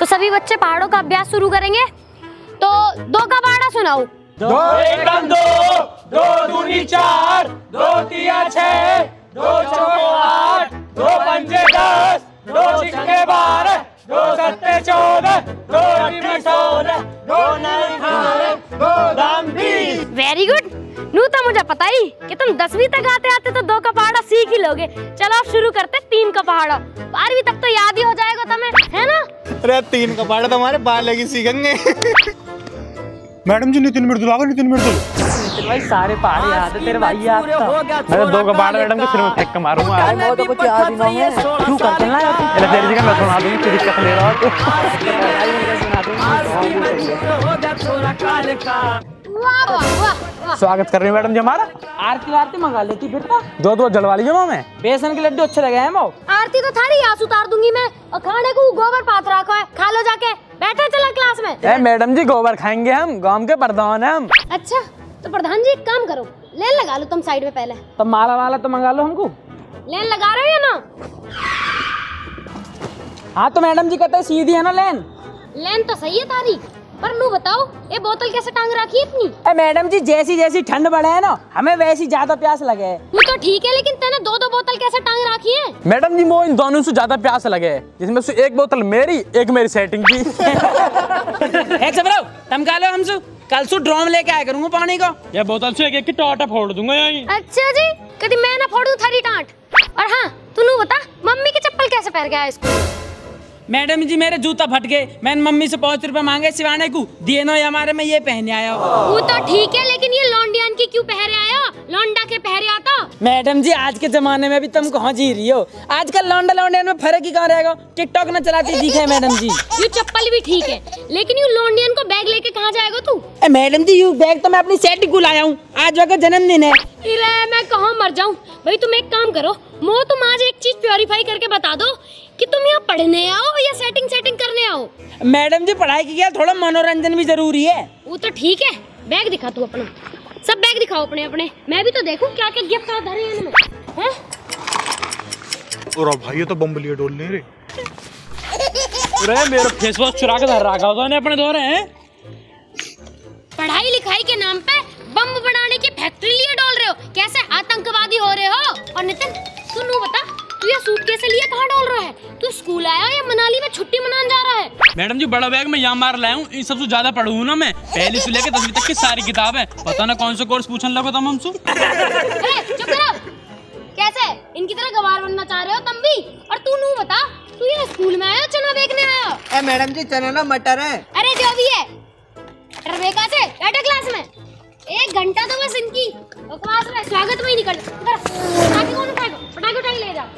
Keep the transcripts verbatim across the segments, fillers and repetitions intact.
तो सभी बच्चे पहाड़ों का अभ्यास शुरू करेंगे। तो दो का पहाड़ा सुनाओ। दो एकम दो, दो दूनी चार, दो तिया छह, दो चौको आठ, दो पंजे दस, दो छिक्के बारह, दो सत्ते चौदह, दो अठे सोलह, दो नौ अठारह, दो दाम बीस। Very good. नू तो मुझे पता ही कि तुम दसवीं तक आते आते तो दो का पहाड़ा सीख ही लोगे। चलो अब शुरू करते तीन का पहाड़ा। बारहवीं तक तो याद ही हो जाएगा तुम्हें, है ना? अरे तीन का पहाड़ा तो हमारे बाल लगी सीखेंगे। मैडम जी नितिन मृदुल आ गए। नितिन मृदुल नितिन भाई सारे पहाड़ याद है तेरे भाई याद था। मैं दो का पहाड़ा मैडम के सिर में फेंक के मारूंगा। वो तो कुछ याद ही नहीं है। क्यों करते ना यार? अरे तेरी जगह मैं सुना दूंगी, तेरी दिक्कत ले रहा हूं। वाह वाह वाह। स्वागत कर रही हूं मैडम जी हमारा। आरती आरती मंगा लेती फिर तो। दो दो जलवा लीजिए मां में। बेसन के लड्डू अच्छे लगे हैं मो। आरती तो थारी आस उतार दूंगी मैं, और खाने को गोबर पात रखा है, खा लो जाके। बैठे चला क्लास में। ए मैडम जी गोबर खाएंगे हम, गांव के प्रधान हैं हम। अच्छा तो प्रधान जी एक काम करो, लेन लगा लो तुम साइड में पहले। तो माला वाला तो मंगा लो हमको। लेन लगा रहे हो या ना? हाँ तो मैडम जी कहते सीधी है ना लेन। लेन तो सही है तारी, पर नू बताओ ये बोतल कैसे टांग रखी है इतनी? ए मैडम जी जैसी जैसी ठंड बढ़े है ना, हमें वैसी ज्यादा प्यास लगे है। वो तो ठीक है, लेकिन तेने दो दो बोतल कैसे टांग रखी है? मैडम जी वो इन दोनों से ज्यादा प्यास लगे, जिसमें से एक बोतल मेरी, एक मेरी सेटिंग की। एक सब रहो, तुम खा लो हमसे। कल सु ड्रम लेके आया करूंगा पानी का। ये बोतल से एक एक की टाटा फोड़ दूंगा यहीं। अच्छा जी, कभी मैं ना फोड़ दूं थारी टांट। और हाँ तू नू बता, मम्मी की चप्पल कैसे पहन के आया स्कूल? मैडम जी मेरे जूता फट गए, मैंने मम्मी से पाँच रुपए मांगे सिवाने को, दिए ना हमारे में ये पहने आया हो। वो तो ठीक है, लेकिन ये लौंडियान की क्यों पहरे आया? लौंडा के पहरे आता। मैडम जी आज के जमाने में भी तुम कहाँ जी रही हो? आजकल लौंडा लौंडियन में फर्क ही कहाँ रहेगा? टिकटॉक न चलाती दिखे मैडम जी। ये चप्पल भी ठीक है, लेकिन यू लौंडियन को बैग लेके कहाँ जाएगा तू? ए मैडम जी यू बैग तो मैं अपनी सेट को लाया हूँ, आज वक्त जन्मदिन है। इरे मैं कहाँ मर जाऊँ भाई। तुम एक काम करो मो, तुम आज एक चीज प्योरीफाई करके बता दो कि तुम यहाँ पढ़ने आओ या सेटिंग सेटिंग करने आओ? मैडम जी पढ़ाई की क्या, थोड़ा मनोरंजन भी जरूरी है। वो तो ठीक है, बैग दिखा तू अपना, सब बैग दिखाओ अपने अपने, मैं भी तो देखूं क्या क्या गिफ्ट धरे हैं इनमें, हैं? और भाई ये तो बम लिए डोलने रे। अरे मेरा फेस वॉश चुरा के धर रखा होता है अपने दौरे हैं। पढ़ाई लिखाई के नाम पे बम बनाने की फैक्ट्री लिए डोल रहे हो, कैसे आतंकवादी हो रहे हो? और नितिन तू नू बता, तू ये सूटकेस लिए कहाँ डोल रहा है? तू स्कूल आया या मनाली में छुट्टी मनाने जा रहा है? मैडम जी बड़ा बैग में यहाँ मार लाया हूँ, इन सबसे ज्यादा पढ़ू ना मैं, पहली से लेकर दसवीं तक की सारी किताब है। पता ना कौन सा कोर्स पूछने लगा तुम हमसे। चुप करो, कैसे इनकी तरह गवार बनना चाह रहे हो तुम भी? और तू नू बता, तू ये स्कूल में आया चना बेचने आया? ए मैडम जी चना ना मटर है। अरे जो भी है, मटर बेका से बैठे क्लास में। एक घंटा तो बस इनकी बकवास में स्वागत में ही निकल। पटाखे कौन उठाएगा? पटाखे उठा के ले जा।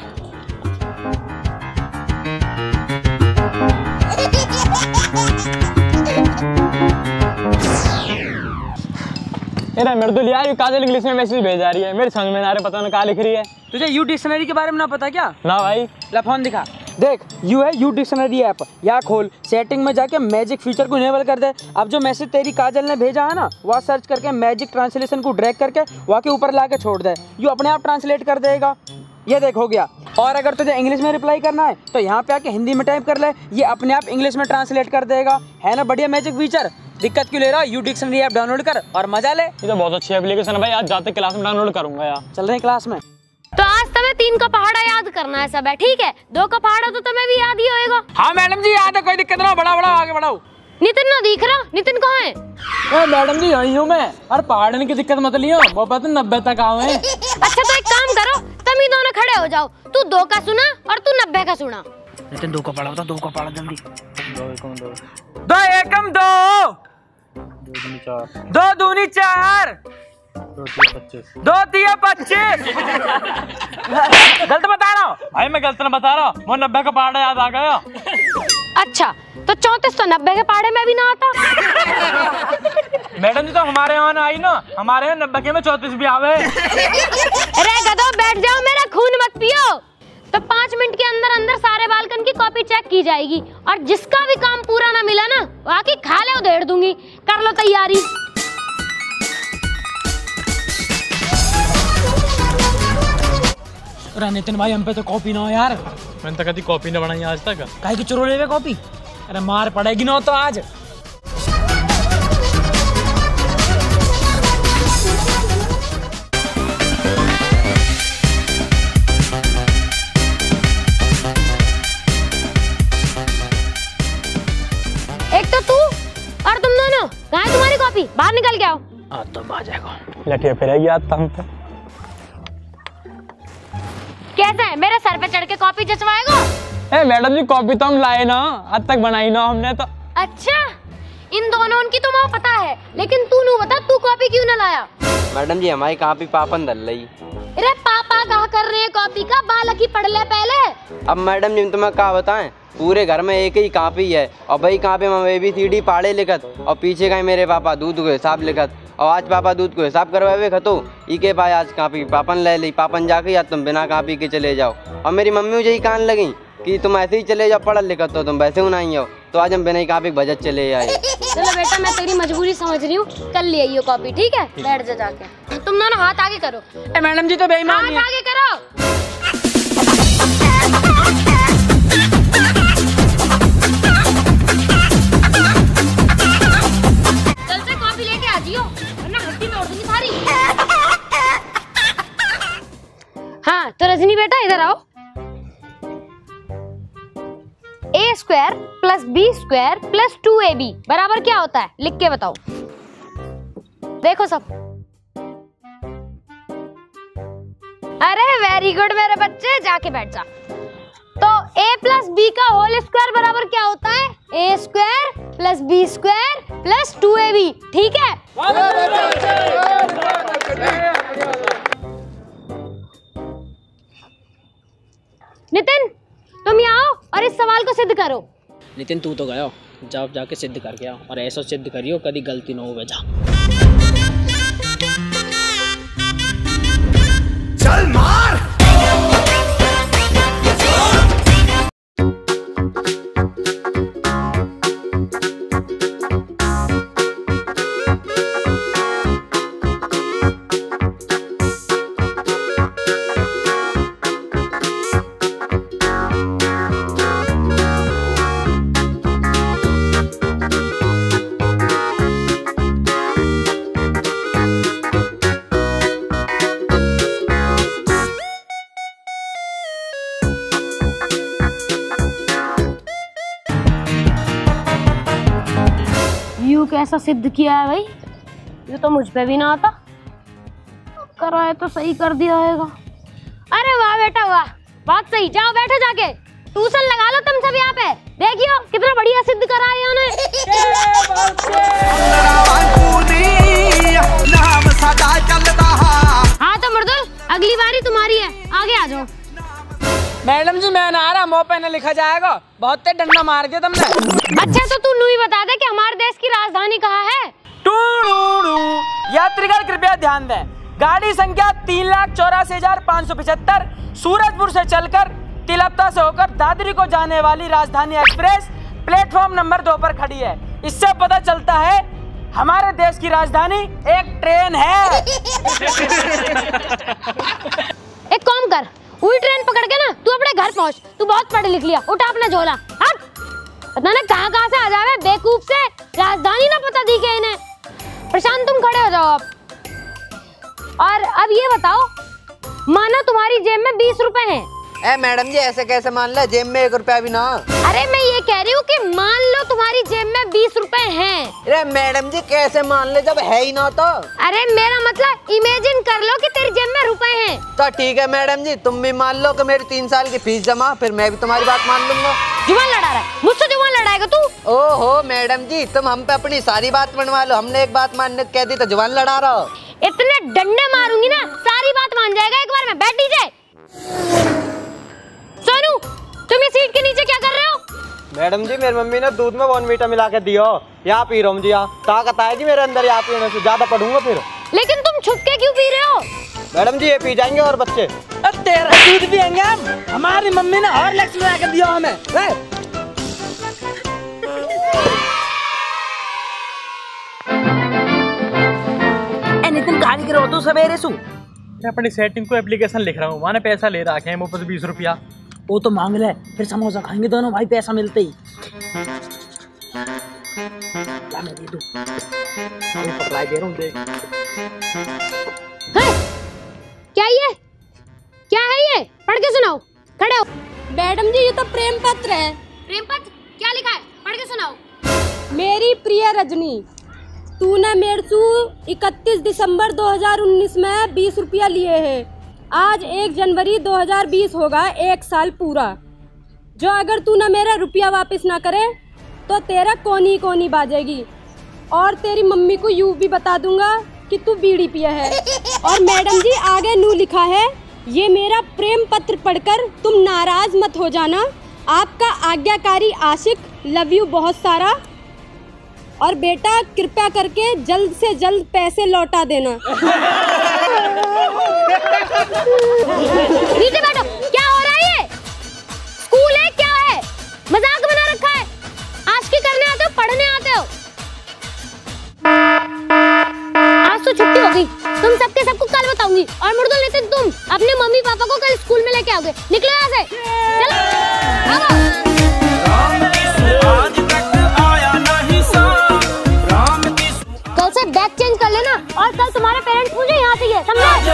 अरे मृदुल यार ये काजल इंग्लिश में मैसेज भेज रही है, मेरे समझ में ना रहा, पता ना क्या लिख रही है। तुझे यू डिक्शनरी के बारे में ना पता क्या? ना भाई। ला फोन दिखा, देख यू है यू डिक्शनरी ऐप, या खोल सेटिंग में जाके मैजिक फीचर को इनेबल कर दे। अब जो मैसेज तेरी काजल ने भेजा है ना, वह सर्च करके मैजिक ट्रांसलेशन को ड्रैग करके वहाँ के ऊपर ला के छोड़ दे, यू अपने आप ट्रांसलेट कर देगा। ये देख हो गया। और अगर तुझे इंग्लिश में रिप्लाई करना है तो यहाँ पे आके हिंदी में टाइप कर ले, ये अपने आप इंग्लिश में ट्रांसलेट कर देगा। है ना बढ़िया मैजिक फीचर? दिक्कत क्यों ले रहा? यू डिक्शनरी ऐप डाउनलोड कर और मजा ले। ये तो बहुत अच्छी एप्लीकेशन है भाई, आज जाते क्लास में डाउनलोड करूंगा यार। चल रहे क्लास में। तो आज तुम्हें तीन का पहाड़ा याद करना है सब है, ठीक है? दो का पहाड़ा तो तुम्हें भी याद ही होएगा। हाँ मैडम जी याद है, कोई दिक्कत ना, बढ़ाओ बढ़ाओ आगे बढ़ाओ। नितिन ना दिख रहा, नितिन कहाँ है? ए मैडम जी यही हूँ मैं, और पहाड़ने की दिक्कत मत लियो, वो पता नब्बे तक आओ है। अच्छा तो एक काम करो, तुम ही दोनों खड़े हो जाओ, तू दो का सुना और तू नब्बे का सुना। नितिन दो का पढ़ा होता, दो का पढ़ा जल्दी। दो एकम दो, दो एकम दो, दो दूनी चार, दो दूनी चार, दो तीन पच्चीस, दो तीन पच्चीस। गलत बता रहा हूँ भाई, मैं गलत ना बता रहा हूँ, वो नब्बे का पहाड़ा याद आ गया। अच्छा तो चौंतीस तो नब्बे के पहाड़े में भी ना आता। मैडम जी तो हमारे यहाँ ना आई ना, हमारे यहाँ नब्बे के में चौतीस भी आवे। अरे गधो बैठ जाओ, मेरा खून मत पियो। तो पाँच मिनट के अंदर अंदर सारे बालकन की कॉपी चेक की जाएगी, और जिसका भी काम पूरा ना मिला ना, वाकई खा ले उधेड़ दूंगी। कर लो तैयारी। नितिन भाई हम पे तो कॉपी ना हो यार। मैंने तो कभी कॉपी ना बनाई आज तक। काहे की चुरा ले कॉपी? अरे मार पड़ेगी ना तो आज। एक तो तू और तुम दोनों, कहाँ है तुम्हारी कॉपी? बाहर निकल के आओ। आ तो आ जाएगा। लठिया फिरेगी आज तंग पे। कैसा है, मेरे सर पे चढ़ के कॉपी जचवाएगा? ए मैडम जी कॉपी तो हम लाए ना, आज तक बनाई ना हमने तो। अच्छा, इन दोनों की तो मुझे पता है, लेकिन तू नहीं बता तू कॉपी क्यों ना लाया? मैडम जी हमारी कॉपी पापन दल रही। अरे पापा कहा कर रहे हैं कॉपी का, बालक ही पढ़ ले पहले। अब मैडम जी तुम्हें क्या बताएं, पूरे घर में एक ही कॉपी है और वही कॉपी में ए बी सी डी पाड़े लिखत और पीछे का मेरे पापा दूध को हिसाब लिखत और आज पापा दूध को हिसाब करवाए खतो ई के पाए आज कॉपी पापन ले ली। पापन जाके या तुम बिना कॉपी के चले जाओ और मेरी मम्मी मुझे ही कान लगी कि तुम ऐसे ही चले जाओ, पढ़ लिखत तो तुम वैसे ही नहीं हो, तो आज हम बिना ही कॉपी बजट चले आए। चलो बेटा मैं तेरी मजबूरी समझ रही हूँ, कल ले आइयो कॉपी, ठीक है? बैठ जा जाके। तुम दोनों हाथ आगे करो। ए मैडम जी तो बेईमान हाथ है। आगे करो। चल से कॉपी लेके आ जियो, वरना हड्डी तोड़ दूंगी सारी। हाँ तो रजनी बेटा इधर आओ। A square plus B square plus two A B बराबर क्या होता है, लिख के बताओ। देखो सब। अरे वेरी गुड मेरे बच्चे, जाके बैठ जा। तो a प्लस बी का होल स्क्वायर बराबर क्या होता है? A square plus B square plus two A B, ठीक है? नितिन तुम यहाँ आओ और इस सवाल को सिद्ध करो। नितिन तू तो गया, जाओ जाके सिद्ध करके आओ और ऐसा सिद्ध करियो कभी गलती ना हो बेटा। चल मार। यू कैसा सिद्ध किया है भाई, ये तो मुझ पे भी ना आता। कराए तो सही कर दिया होगा। अरे वाह बेटा वाह, बात सही। जाओ बैठो जाके, ट्यूशन लगा लो तुम सब यहाँ पे। देखियो कितना बढ़िया सिद्ध करा है इन्होंने। हाँ तो मर्दुल अगली बारी तुम्हारी है, आगे आ जाओ। मैडम जी मैं ना आ रहा, मुँह पे न लिखा जाएगा, बहुत तेज डंडा मार दिया तुमने। अच्छा तो तू नूही बता दे कि हमारे देश की राजधानी कहाँ है? यात्रीगण कृपया ध्यान दें, गाड़ी संख्या तीन लाख चौरासी हजार पाँच सौ पचहत्तर सूरजपुर से चलकर तिलपता से होकर दादरी को जाने वाली राजधानी एक्सप्रेस प्लेटफॉर्म नंबर दो पर खड़ी है। इससे पता चलता है हमारे देश की राजधानी एक ट्रेन है। एक काम कर, वही ट्रेन पकड़ के ना तू अपने घर पहुंच। तू बहुत पढ़ लिख लिया, उठा अपना झोला। हट, पता ना कहाँ कहाँ से आ जावे बेवकूफ से, राजधानी ना पता दी के इन्हें। प्रशांत तुम खड़े हो जाओ अब। और अब ये बताओ, मानो तुम्हारी जेब में बीस रुपए हैं। ए मैडम जी ऐसे कैसे मान ले, जेब में एक रुपया भी ना। अरे मैं ये कह रही हूँ कि मान लो तुम्हारी जेब में बीस रुपए हैं। अरे मैडम जी कैसे मान ले जब है ही ना तो। अरे मेरा मतलब इमेजिन कर लो कि तेरी जेब में रुपए हैं। तो ठीक है मैडम जी, तुम भी मान लो कि मेरी तीन साल की फीस जमा, फिर मैं भी तुम्हारी बात मान लूंगा। जुबान लड़ा रहा है मुझसे, जुबान लड़ाएगा तू? ओहो मैडम जी, तुम हम पे अपनी सारी बात मनवा लो, हमने एक बात मानने कह दी तो जुबान लड़ा रहा हो। इतने डंडे मारूंगी ना सारी बात मान जाएगा एक बार में। बैठ दीजिए। सोनू तुम इस सीट के नीचे क्या कर रहे हो? मैडम जी मेरी मम्मी ने दूध में बॉर्नवीटा मिला के दियो, यहाँ पी रहा हूँ जी। यहाँ ताकत आएगी मेरे अंदर, यहाँ पीने से ज्यादा पढ़ूंगा फिर। लेकिन तुम छुप के क्यों पी रहे हो? मैडम जी ये पी जाएंगे और बच्चे। तेरा दूध पियेंगे हम, हमारी मम्मी ने हॉर्लिक्स मिला के दिया हमें। नितिन गाड़ी गिरो तो सवेरे सु मैं अपनी सेटिंग को एप्लीकेशन लिख रहा हूँ, वहाँ पैसा ले रखे हैं मुफ्त बीस रुपया। वो तो मांग ले, फिर समोसा खाएंगे दोनों भाई पैसा मिलते ही। ला मैं दे दूं, मैं पकड़ा दे रहा हूँ देख। क्या ये क्या है ये? पढ़ के सुनाओ, खड़े हो। मैडम जी ये तो प्रेम पत्र है। प्रेम पत्र क्या लिखा है? पढ़ के सुनाओ। मेरी प्रिय रजनी, तूने मेरे से इकतीस दिसंबर दो हज़ार उन्नीस में बीस रुपया लिए हैं। आज एक जनवरी दो हज़ार बीस होगा एक साल पूरा। जो अगर तूने मेरा रुपया वापस ना करे तो तेरा कोनी कोनी बाजेगी और तेरी मम्मी को यूं भी बता दूंगा कि तू बीड़ी पिया है। और मैडम जी आगे नू लिखा है, ये मेरा प्रेम पत्र पढ़कर तुम नाराज मत हो जाना। आपका आज्ञाकारी आशिक, लव यू बहुत सारा। और बेटा कृपया करके जल्द से जल्द पैसे लौटा देना। नीचे बैठो। क्या हो रहा है ये? स्कूल है क्या है? मजाक बना रखा है। आशिकी करने आते हो, पढ़ने आते हो? आज तो छुट्टी होगी, तुम सबके सबको कल बताऊंगी। और मुर्दो लेते तुम अपने मम्मी पापा को कल स्कूल में लेके आओगे। निकलो यहाँ से, चलो। कल से बैग चेंज कर लेना और कल तुम्हारे पेरेंट्स मुझे यहाँ से ये समझे?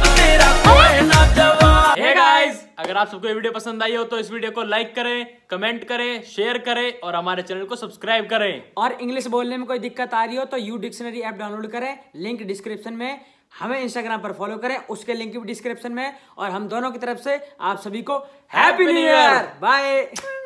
हे गाइस, अगर आप सबको ये वीडियो पसंद आई हो तो इस वीडियो को लाइक करें, कमेंट करें, शेयर करें और हमारे चैनल को सब्सक्राइब करें। और इंग्लिश बोलने में कोई दिक्कत आ रही हो तो यू डिक्शनरी ऐप डाउनलोड करें, लिंक डिस्क्रिप्शन में। हमें इंस्टाग्राम पर फॉलो करें, उसके लिंक भी डिस्क्रिप्शन में। और हम दोनों की तरफ से आप सभी को हैप्पी न्यू ईयर, बाय।